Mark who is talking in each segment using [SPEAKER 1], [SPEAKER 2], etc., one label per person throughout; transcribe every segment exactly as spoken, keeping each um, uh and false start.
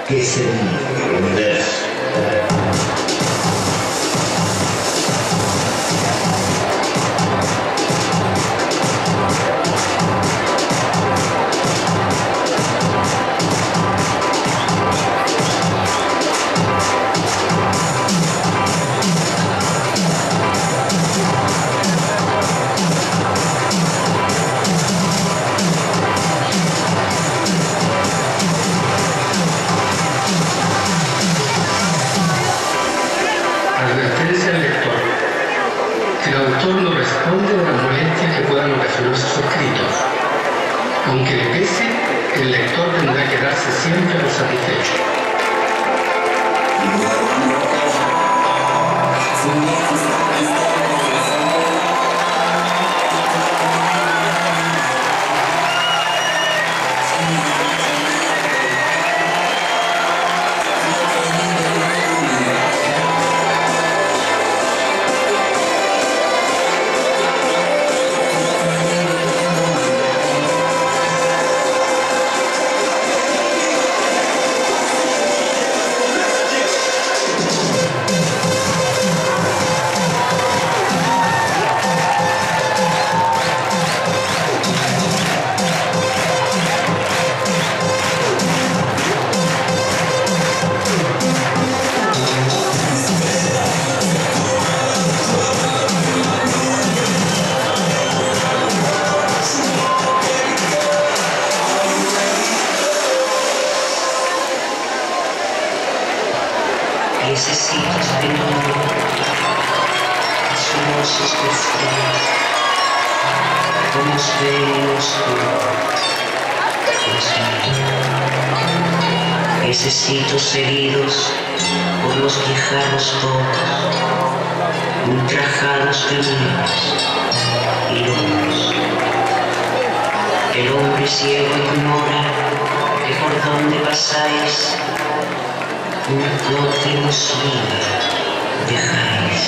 [SPEAKER 1] que se vive el universo.
[SPEAKER 2] Advertencia al lector. El autor no responde de las molestias que puedan ocasionar sus escritos. Aunque le pese, el lector tendrá que darse siempre por satisfecho.
[SPEAKER 3] Necesitas de nuevo asomosos destellos, como se ven oscuros. Necesitos heridos por los guijarros todos, ultrajados de míos y lobos. El hombre ciego ignora que por donde pasáis un próximo sueño dejáis.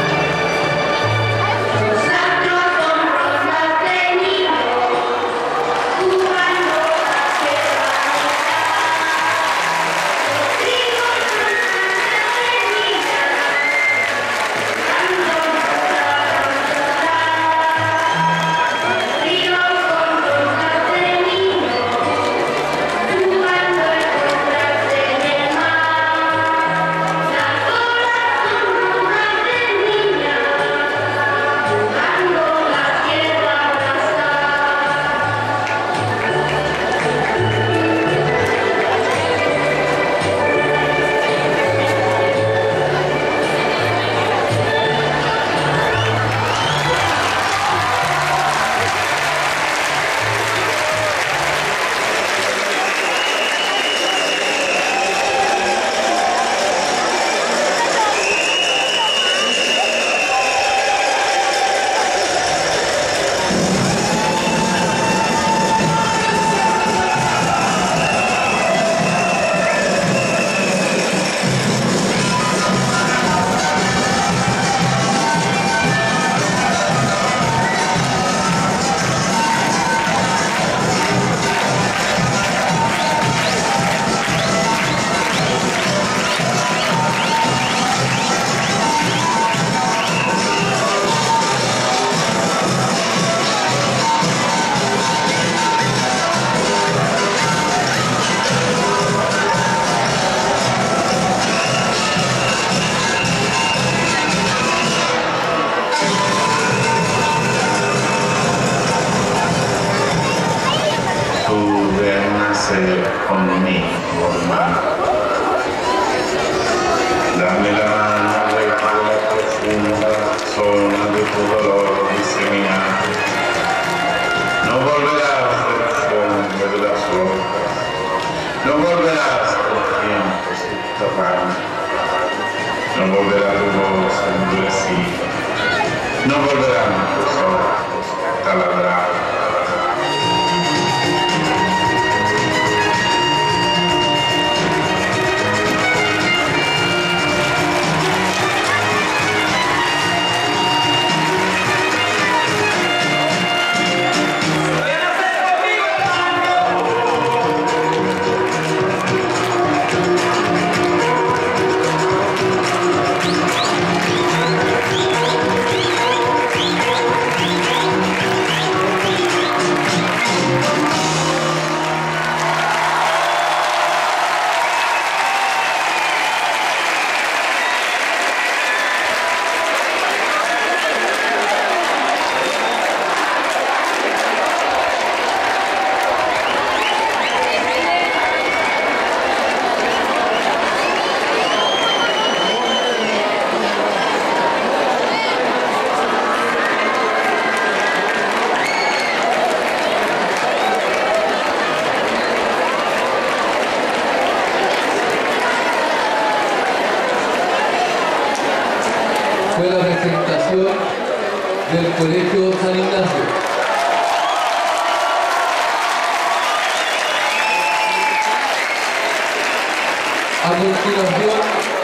[SPEAKER 4] Conmigo, hermano. Dame la mano, recuerda la profunda zona de tu dolor diseminado. No volverás del fondo de las hojas, no volverás del tiempo subterráneo, no volverá tu voz endurecida, no volverán tus ojos taladrados.
[SPEAKER 5] fue la presentación del Colegio San Ignacio. A continuación,